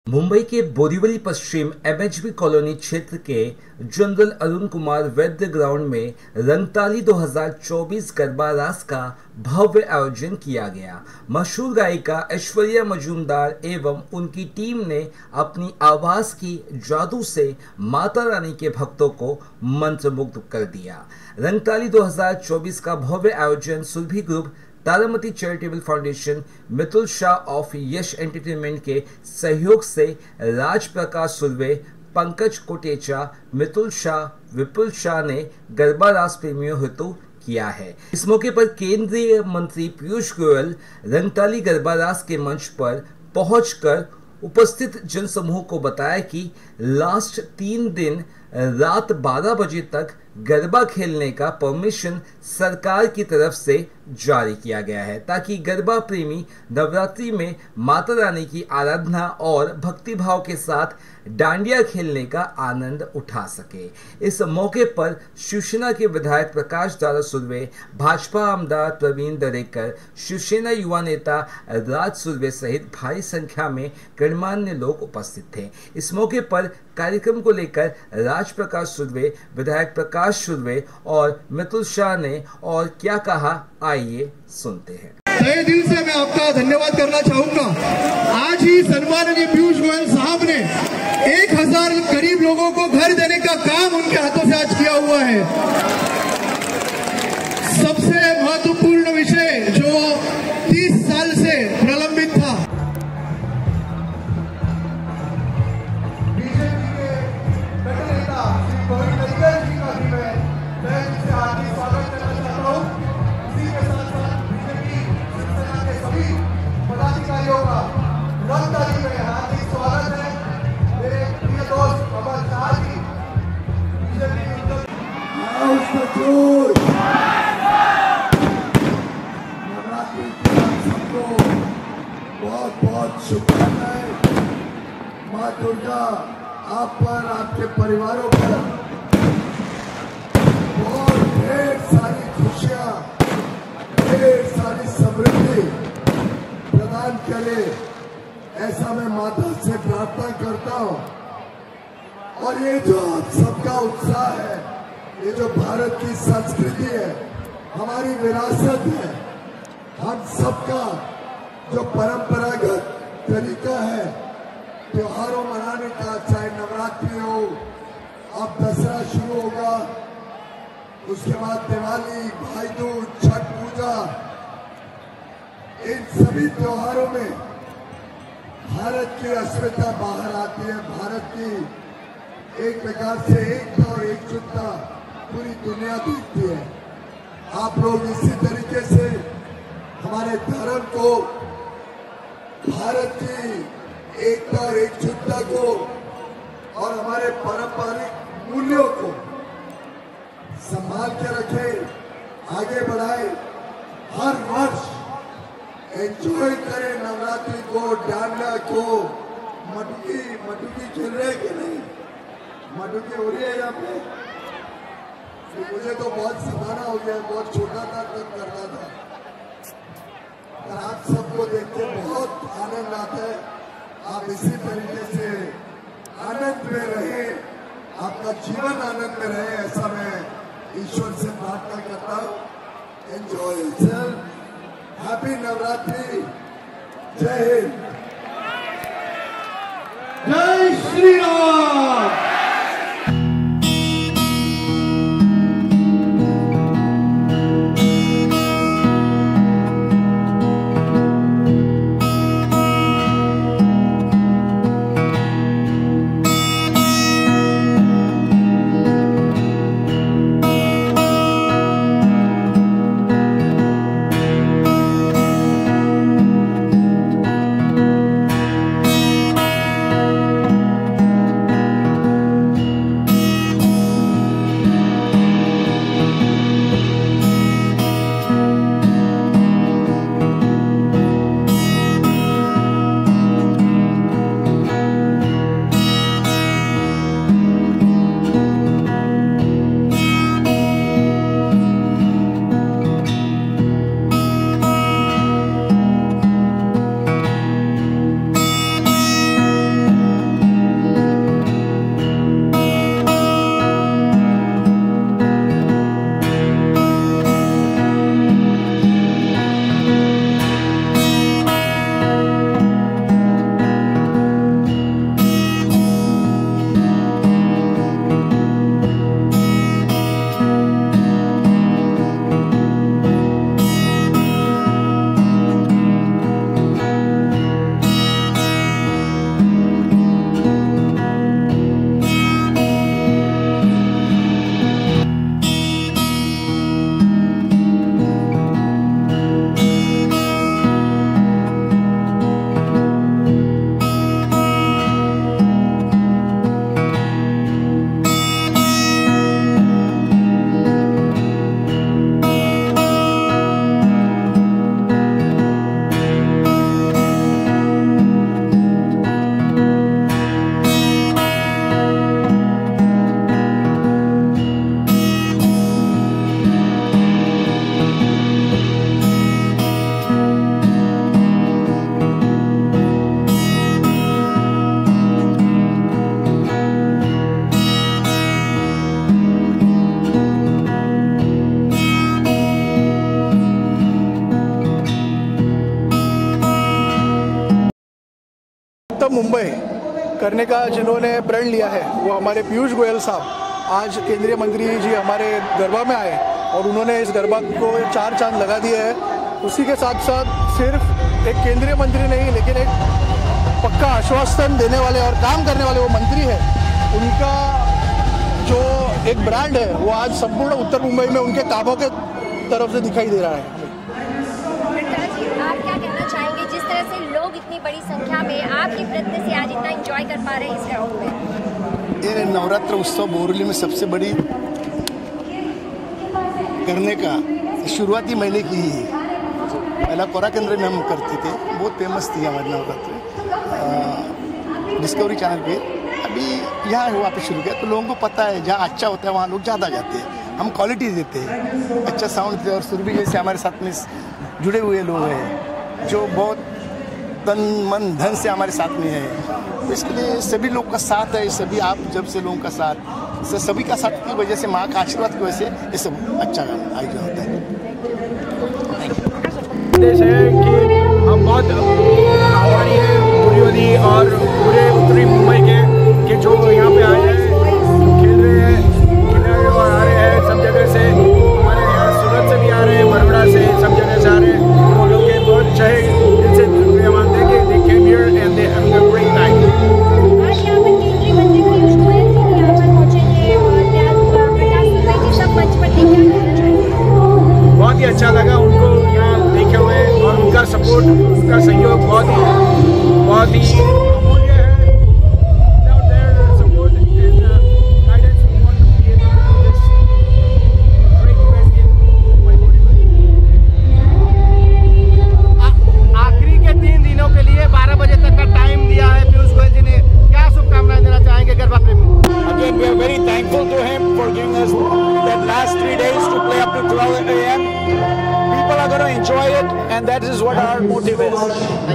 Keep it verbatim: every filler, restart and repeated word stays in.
मुंबई के बोरीवली पश्चिम MHB colony क्षेत्र के जनरल अरुण कुमार वैद्य ग्राउंड में रंगताली दो हज़ार चौबीस गरबा रास का भव्य आयोजन किया गया। मशहूर गायिका ऐश्वर्या मजूमदार एवं उनकी टीम ने अपनी आवाज की जादू से माता रानी के भक्तों को मंत्रमुग्ध कर दिया। रंगताली दो हज़ार चौबीस का भव्य आयोजन Surabhi group, Taramati charitable foundation, Mitul Shah of Yash entertainment के सहयोग से राज प्रकाश सुर्वे, पंकज कोटेचा, मितुल शाह, विपुल शाह ने गरबा रास प्रेमियों हेतु किया है। इस मौके पर केंद्रीय मंत्री पीयूष गोयल रंगताली गरबा रास के मंच पर पहुंचकर उपस्थित जनसमूह को बताया कि लास्ट तीन दिन रात बारह बजे तक गरबा खेलने का परमिशन सरकार की तरफ से जारी किया गया है, ताकि गरबा प्रेमी नवरात्रि में माता रानी की आराधना और भक्तिभाव के साथ डांडिया खेलने का आनंद उठा सके। इस मौके पर शिवसेना के विधायक प्रकाश दारा सुर्वे, भाजपा आमदार प्रवीण दरेकर, शिवसेना युवा नेता राज सुर्वे सहित भारी संख्या में गणमान्य लोग उपस्थित थे। इस मौके पर कार्यक्रम को लेकर राज प्रकाश सुर्वे, विधायक प्रकाश सुर्वे और मितुल शाह ने और क्या कहा, आइए सुनते हैं। तहे दिल से मैं आपका धन्यवाद करना चाहूंगा। आज ही सम्माननीय पीयूष गोयल साहब ने एक हजार गरीब लोगों को घर देने का काम उनके हाथों से आज किया हुआ है। सबसे महत्वपूर्ण विषय जो तीस साल से प्रलंबित था, बीजेपी के कट्टर नेता श्री प्रवीण दरेकर जी का भी मैं मैं इनसे हार्दिक स्वागत करना चाहता हूँ। इसी के साथ साथ बीजेपी शिवसेना के सभी पदाधिकारियों का रंगताली में हार्दिक स्वागत है। मेरे प्रिय दोस्त अमर शाह जी, बीजेपी नवरात्रि की आप सबको बहुत बहुत शुभकामनाएं। माँ दुर्गा आप पर, आपके परिवारों पर बहुत ढेर सारी खुशियां, ढेर सारी समृद्धि प्रदान करे, ऐसा मैं माता से प्रार्थना करता हूं। और ये जो सबका उत्साह है, ये जो भारत की संस्कृति है, हमारी विरासत है, हम सबका जो परंपरागत तरीका है त्योहारों मनाने का, चाहे नवरात्रि हो, अब दसरा शुरू होगा, उसके बाद दिवाली, भाई दूज, छठ पूजा, इन सभी त्योहारों में भारत की अस्मिता बाहर आती है। भारत की एक प्रकार से एकता और एकजुटता पूरी दुनिया देखती है। आप लोग इसी तरीके से हमारे धर्म को, भारत की एकता और एकजुटता को और हमारे पारंपरिक मूल्यों को संभाल के रखें, आगे बढ़ाएं। हर वर्ष एंजॉय करें नवरात्रि को, डांडिया को। मटुकी मटुकी खेल रहे कि नहीं? मटुकी हो रही है यहाँ पे? तो मुझे तो बहुत समाना हो गया, बहुत छोटा था तब करता था। और आप सबको देख के बहुत आनंद आता है। आप इसी तरीके से आनंद में रहे, आपका जीवन आनंद में रहे, ऐसा मैं ईश्वर से प्रार्थना करता हूँ। एंजॉय योरसेल्फ, हैप्पी नवरात्रि, जय हिंद, जय श्री राम। मुंबई करने का जिन्होंने प्रण लिया है वो हमारे पीयूष गोयल साहब आज केंद्रीय मंत्री जी हमारे गरबा में आए और उन्होंने इस गरबा को चार चांद लगा दिए हैं। उसी के साथ साथ सिर्फ एक केंद्रीय मंत्री नहीं लेकिन एक पक्का आश्वासन देने वाले और काम करने वाले वो मंत्री है, उनका जो एक ब्रांड है वो आज संपूर्ण उत्तर मुंबई में उनके कामों के तरफ से दिखाई दे रहा है। आप क्या कहना चाहेंगे जिस तरह से लोग इतनी बड़ी संख्या में आपके नृत्य से आज इतना एंजॉय कर पा रहे हैं इस ग्राउंड में? ये नवरात्र उत्सव बोरीवली में सबसे बड़ी करने का शुरुआती महीने की ही पहला कोरा केंद्र में हम करते थे, बहुत फेमस थी हमारी नवरात्र डिस्कवरी चैनल पे। अभी यहाँ हुआ पे शुरू किया तो लोगों को पता है जहाँ अच्छा होता है वहाँ लोग ज़्यादा जाते हैं, हम क्वालिटी देते हैं, अच्छा साउंड देते हैं। और सुरभि जैसे हमारे साथ में जुड़े हुए लोग हैं जो बहुत तन मन धन से हमारे साथ में है, तो इसके लिए सभी लोग का साथ है। सभी आप जब से लोगों का साथ से सभी का साथ की वजह से माँ का आशीर्वाद की वजह से ये सब अच्छा आयोजन होता है। देश है कि हम बहुत आभारी हैं बोरीवली और पूरे उत्तरी मुंबई के कि जो यहाँ पे आए हैं, खेल रहे हैं, खिलाड़ी और आ रहे हैं सब जगह से, हमारे यहाँ सूरत से भी आ रहे हैं, बड़ौदा से, सब जगह से आ रहे हैं। वो लोग के बहुत चाहे दिल से शुक्रिया मानते हैं कि they came here and they having a great time। आज यहाँ पर केंद्रीय मंत्री पीयूष गोयल जी भी यहाँ पर पहुँचेंगे और प्रकाश दुबे जी सब मंच पर देख क्या कहना चाहेंगे? बहुत ही अच्छा लगा उनको यहाँ देखे हुए और उनका सपोर्ट, उनका सहयोग बहुत ही बहुत ही अमूल्य है। Without their support and uh, guidance, we won't be able to do this great event in Mumbai Boरीवली। आखिरी के तीन दिनों के लिए बारह बजे तक का टाइम दिया है पीयूष गोयल जी ने, क्या शुभकामनाएं देना चाहेंगे गरबा प्रेमी? Again, we are very thankful to him for giving us that last three days to play up to twelve A M People are going to enjoy it, and that is what our motive is.